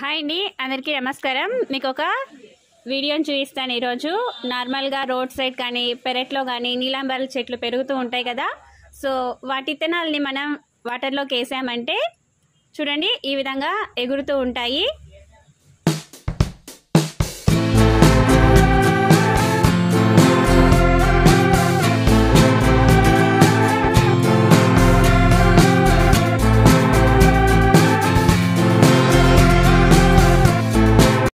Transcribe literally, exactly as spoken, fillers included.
Hi అండి, అందరికీ నమస్కారం. మీకు ఒక వీడియోని చూపిస్తాను. ఈరోజు నార్మల్గా రోడ్ సైడ్ కానీ పెరట్లో కానీ నీలాంబరాల చెట్లు పెరుగుతూ ఉంటాయి కదా. సో వాటి విత్తనాలని మనం వాటర్లోకి వేసామంటే చూడండి ఈ విధంగా ఎగురుతూ ఉంటాయి.